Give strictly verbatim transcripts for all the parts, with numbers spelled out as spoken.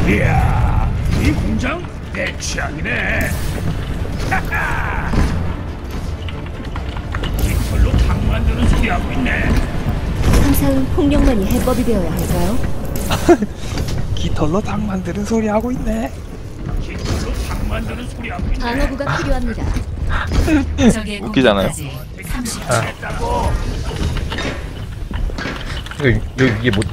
이야, 이 공장 내 취향이네. 하하. 깃털로 닭 만드는 소리 하고 있네. 항상 폭력만이 해법이 되어야 할까요? 깃털로 닭 만드는 소리 하고 있네. 깃털로 닭 만드는 소리 하고 있네. 방어구가 필요합니다. 웃기잖아요. 아. 여기, 여기 이게 뭐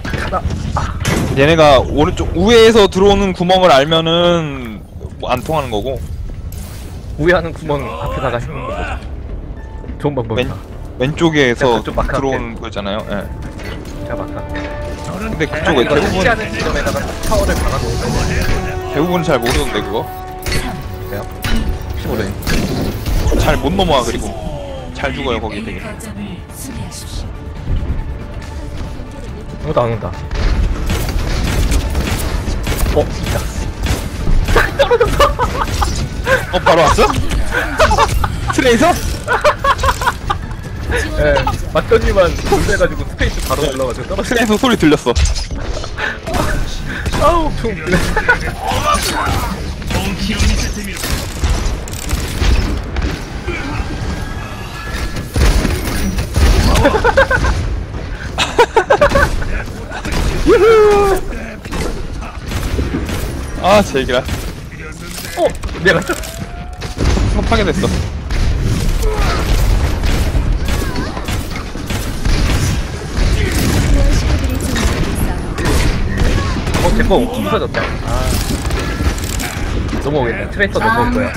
얘네가 오른쪽 우회에서 들어오는 구멍을 알면은 뭐 안 통하는 거고, 우회하는 구멍 앞에다가 해놓는 거죠. 좋은 방법이다. 왼쪽에서 좀 막하게. 들어오는 거잖아요. 예. 제가 막아. 근데 그쪽에 이거 대부분 쉽지 않은 지점에다가 타워를 박아놓으면 대부분 잘 모르던데 그거. 돼요. 혹시 모르니? 잘 못 넘어와. 그리고 잘 죽어요 거기 되게. 이거 나온다. 어, 있다. 어 바로 왔어? 트레이서? 예, 맞더니만 돌려가지고 스페이스 바로 눌러가지고 떨어져. 트레이서 소리 들렸어. 아우, 총. 아 제기라. 어, 내가 한 파괴됐어. 어, 제거 부서졌다. 아, 넘어오겠다. 트레이서 넘어올 거야.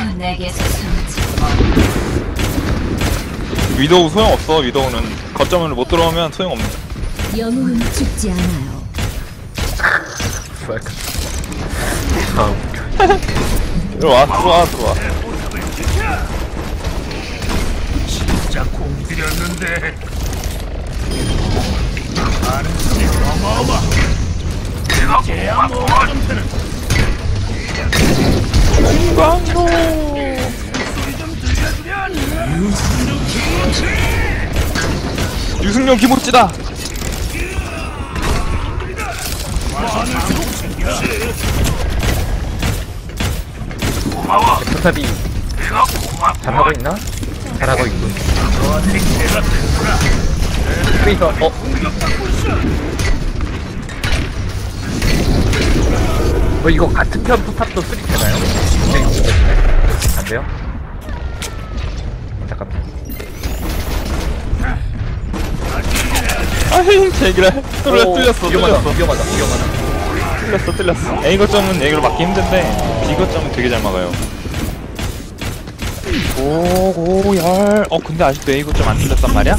위도우 소용없어. 위도우는 거점을 못 들어오면 소용없네. 영웅은 죽지 않아요. 뭐랄까. 아, 들어와 들어와 들어와. 진짜 공들였는데. 가능성이 어마어마. 이제야 뭐가 좀 되는. 광로. 소리 좀 들려주면. 유승용 김치. 유승용 기모찌다. 고마워. 포탑이 내가 고맙고. 잘하고 있나? 잘하고 있군. 너한테 기대가 되구나. 트레이서, 어? 뭐 이거 같은 편 포탑도 수리 되나요? 굉장히 궁금해지네. 안 돼요? 잠깐만. 아이 제기라. 뚫려 뚫렸어 위험하다, 뚫렸어. 위험하다, 위험하다. 뚫렸어 뚫렸어. A 거점은 A를 막기 힘든데 B 거점은 되게 잘 막아요. 고고열. 어 근데 아직도 A 거점 안 뚫렸단 말이야?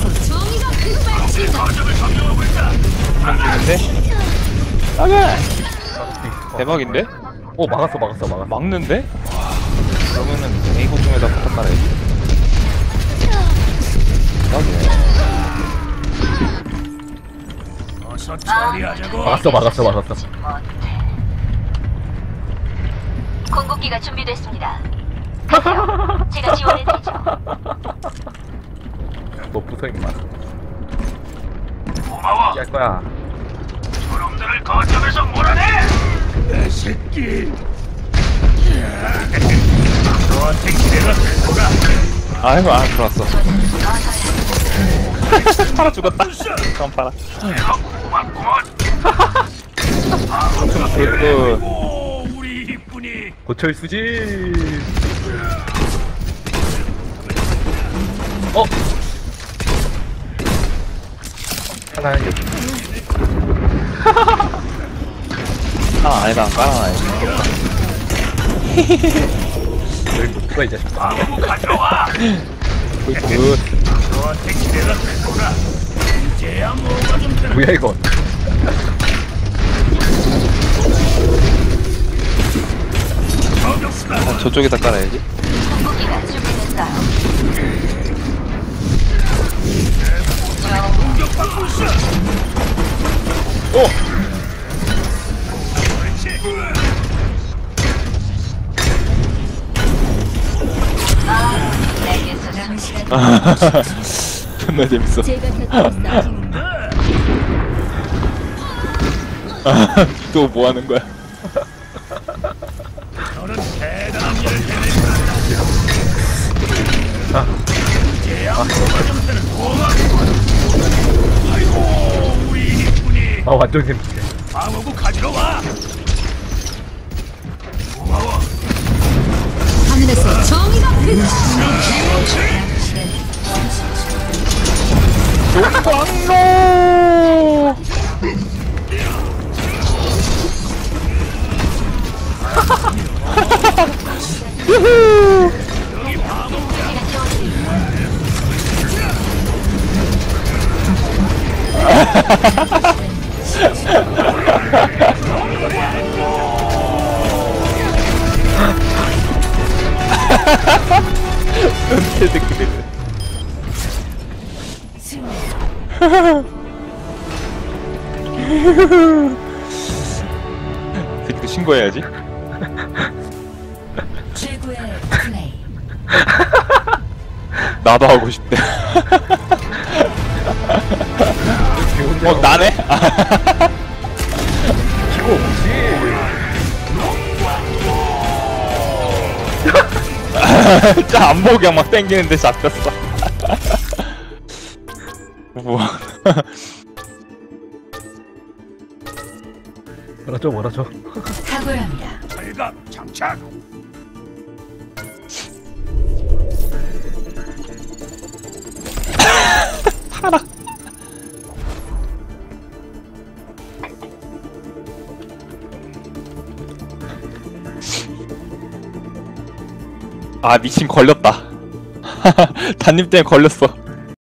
근데 막아. 대박인데? 오, 막았어, 막았어, 막았어. 막는데? 와, 그러면은 A 거점에다 포탑 깔아야지. 어서 처리하자고. 막았어, 막았어, 막았어. 공급기가 준비됐습니다. 가세요. 제가 지원해드리죠. 너 부서인 거 많아. 고마워. 할 거야. 저놈들을 거점에서 몰아내. 내 새끼. 너한테 기대가 되구나. 아이고 아 들어왔어. 팔아 죽었다. 그럼 팔아. 내가 고맙구먼. 그 오, 우리 이쁜이. 고철수지. 어? 하나는 여기. 아 아니다 깔아놔야지. 여기 뭐 누가 이 자식. 아무 가져와. 굿. 너한테 기대가 되구나. 이제야 뭐가 좀 되는. 뭐야 이거. 저격수다. 아, 저쪽에다 깔아야지. 공급기가 준비됐어요. 공격받고 있어. 오! 내게서 잠시 존나 재밌어. 제가 곁에 있어. 또 뭐 하는 거야? 아이고 우리 이쁜이 아 완전 재밌네. 방어구 가지러 와. 고마워. 하늘에서 정의가 광로. 유후. 은퇴 새끼들. 새끼들 신고해야지. 최고의 플레이. 나도 하고 싶대. 어 나네? 기고 없지. 진짜 안 보고 그냥 막 땡기는데 잡혔어. 우와. 뭐라죠 뭐라죠. 탁월합니다. 철갑 장착. 아 미친 걸렸다. 단님 때문에 걸렸어.